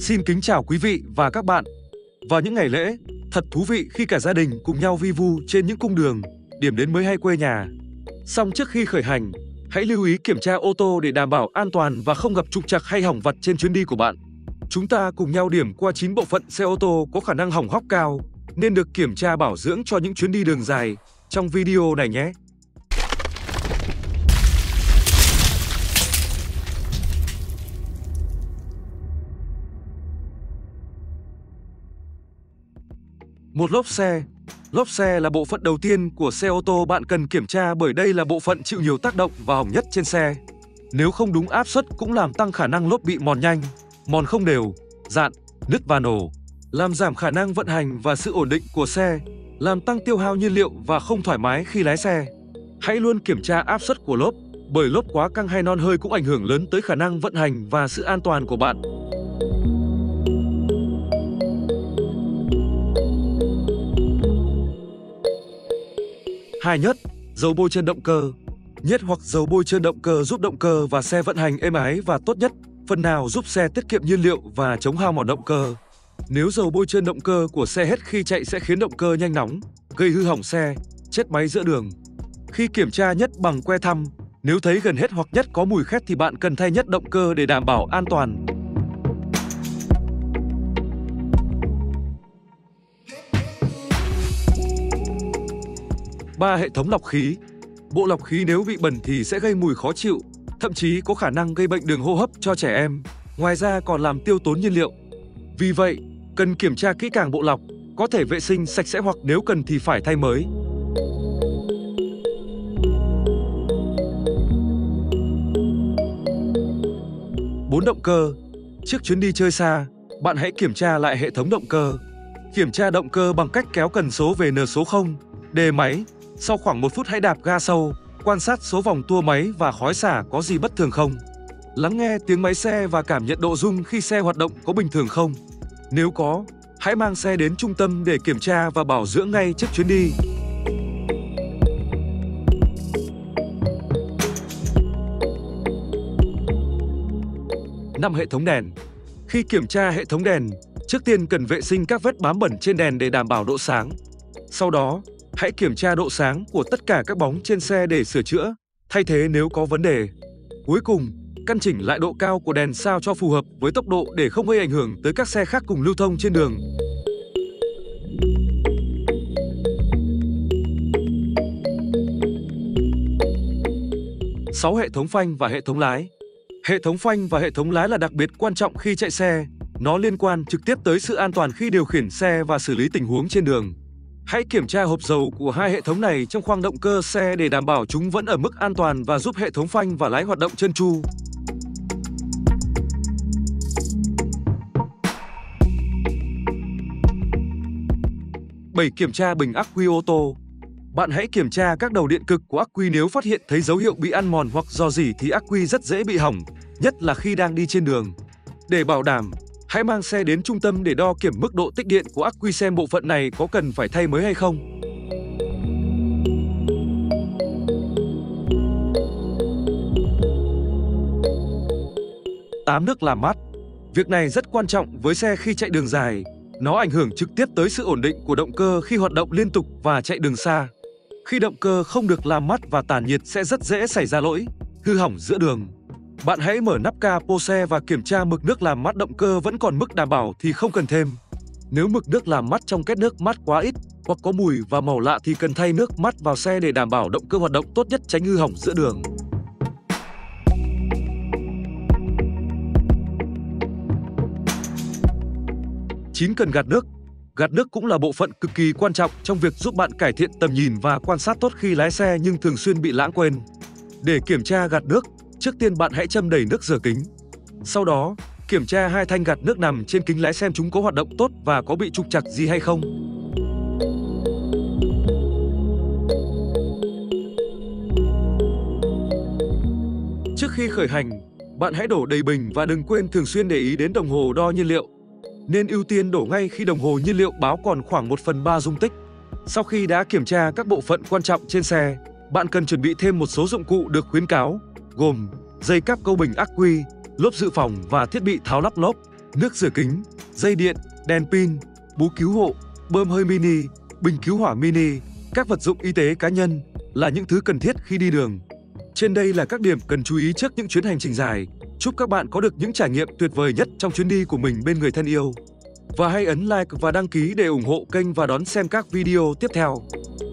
Xin kính chào quý vị và các bạn. Vào những ngày lễ, thật thú vị khi cả gia đình cùng nhau vi vu trên những cung đường, điểm đến mới hay quê nhà. Song trước khi khởi hành, hãy lưu ý kiểm tra ô tô để đảm bảo an toàn và không gặp trục trặc hay hỏng vặt trên chuyến đi của bạn. Chúng ta cùng nhau điểm qua 9 bộ phận xe ô tô có khả năng hỏng hóc cao, nên được kiểm tra bảo dưỡng cho những chuyến đi đường dài trong video này nhé. Một lốp xe. Lốp xe là bộ phận đầu tiên của xe ô tô bạn cần kiểm tra bởi đây là bộ phận chịu nhiều tác động và hỏng nhất trên xe. Nếu không đúng áp suất cũng làm tăng khả năng lốp bị mòn nhanh, mòn không đều, dạn, nứt và nổ, làm giảm khả năng vận hành và sự ổn định của xe, làm tăng tiêu hao nhiên liệu và không thoải mái khi lái xe. Hãy luôn kiểm tra áp suất của lốp, bởi lốp quá căng hay non hơi cũng ảnh hưởng lớn tới khả năng vận hành và sự an toàn của bạn. Hai nhất, dầu bôi trơn động cơ. Nhiệt hoặc dầu bôi trơn động cơ giúp động cơ và xe vận hành êm ái và tốt nhất, phần nào giúp xe tiết kiệm nhiên liệu và chống hao mòn động cơ. Nếu dầu bôi trơn động cơ của xe hết khi chạy sẽ khiến động cơ nhanh nóng, gây hư hỏng xe, chết máy giữa đường. Khi kiểm tra nhất bằng que thăm, nếu thấy gần hết hoặc nhất có mùi khét thì bạn cần thay nhất động cơ để đảm bảo an toàn. Ba, hệ thống lọc khí. Bộ lọc khí nếu bị bẩn thì sẽ gây mùi khó chịu, thậm chí có khả năng gây bệnh đường hô hấp cho trẻ em, ngoài ra còn làm tiêu tốn nhiên liệu. Vì vậy, cần kiểm tra kỹ càng bộ lọc, có thể vệ sinh sạch sẽ hoặc nếu cần thì phải thay mới. Bốn, động cơ. Trước chuyến đi chơi xa, bạn hãy kiểm tra lại hệ thống động cơ. Kiểm tra động cơ bằng cách kéo cần số về N số 0, đề máy. Sau khoảng 1 phút hãy đạp ga sâu, quan sát số vòng tua máy và khói xả có gì bất thường không. Lắng nghe tiếng máy xe và cảm nhận độ rung khi xe hoạt động có bình thường không. Nếu có, hãy mang xe đến trung tâm để kiểm tra và bảo dưỡng ngay trước chuyến đi. Năm, hệ thống đèn. Khi kiểm tra hệ thống đèn, trước tiên cần vệ sinh các vết bám bẩn trên đèn để đảm bảo độ sáng. Sau đó, hãy kiểm tra độ sáng của tất cả các bóng trên xe để sửa chữa, thay thế nếu có vấn đề. Cuối cùng, căn chỉnh lại độ cao của đèn sao cho phù hợp với tốc độ để không gây ảnh hưởng tới các xe khác cùng lưu thông trên đường. Sáu, hệ thống phanh và hệ thống lái. Hệ thống phanh và hệ thống lái là đặc biệt quan trọng khi chạy xe. Nó liên quan trực tiếp tới sự an toàn khi điều khiển xe và xử lý tình huống trên đường. Hãy kiểm tra hộp dầu của hai hệ thống này trong khoang động cơ xe để đảm bảo chúng vẫn ở mức an toàn và giúp hệ thống phanh và lái hoạt động trơn tru. Bảy, kiểm tra bình ắc quy ô tô. Bạn hãy kiểm tra các đầu điện cực của ắc quy, nếu phát hiện thấy dấu hiệu bị ăn mòn hoặc rò rỉ thì ắc quy rất dễ bị hỏng, nhất là khi đang đi trên đường. Để bảo đảm, hãy mang xe đến trung tâm để đo kiểm mức độ tích điện của ắc quy xem bộ phận này có cần phải thay mới hay không. Tám, nước làm mát. Việc này rất quan trọng với xe khi chạy đường dài. Nó ảnh hưởng trực tiếp tới sự ổn định của động cơ khi hoạt động liên tục và chạy đường xa. Khi động cơ không được làm mát và tản nhiệt sẽ rất dễ xảy ra lỗi, hư hỏng giữa đường. Bạn hãy mở nắp capo xe và kiểm tra mực nước làm mát động cơ vẫn còn mức đảm bảo thì không cần thêm. Nếu mực nước làm mát trong két nước mát quá ít hoặc có mùi và màu lạ thì cần thay nước mát vào xe để đảm bảo động cơ hoạt động tốt nhất, tránh hư hỏng giữa đường. Chín, cần gạt nước. Gạt nước cũng là bộ phận cực kỳ quan trọng trong việc giúp bạn cải thiện tầm nhìn và quan sát tốt khi lái xe nhưng thường xuyên bị lãng quên. Để kiểm tra gạt nước, trước tiên bạn hãy châm đầy nước rửa kính. Sau đó, kiểm tra hai thanh gạt nước nằm trên kính lái xem chúng có hoạt động tốt và có bị trục trặc gì hay không. Trước khi khởi hành, bạn hãy đổ đầy bình và đừng quên thường xuyên để ý đến đồng hồ đo nhiên liệu. Nên ưu tiên đổ ngay khi đồng hồ nhiên liệu báo còn khoảng 1/3 dung tích. Sau khi đã kiểm tra các bộ phận quan trọng trên xe, bạn cần chuẩn bị thêm một số dụng cụ được khuyến cáo, gồm dây cáp câu bình ắc quy, lốp dự phòng và thiết bị tháo lắp lốp. nước rửa kính, dây điện, đèn pin, bú cứu hộ, bơm hơi mini, bình cứu hỏa mini, các vật dụng y tế cá nhân là những thứ cần thiết khi đi đường. Trên đây là các điểm cần chú ý trước những chuyến hành trình dài. Chúc các bạn có được những trải nghiệm tuyệt vời nhất trong chuyến đi của mình bên người thân yêu. Và hãy ấn like và đăng ký để ủng hộ kênh và đón xem các video tiếp theo.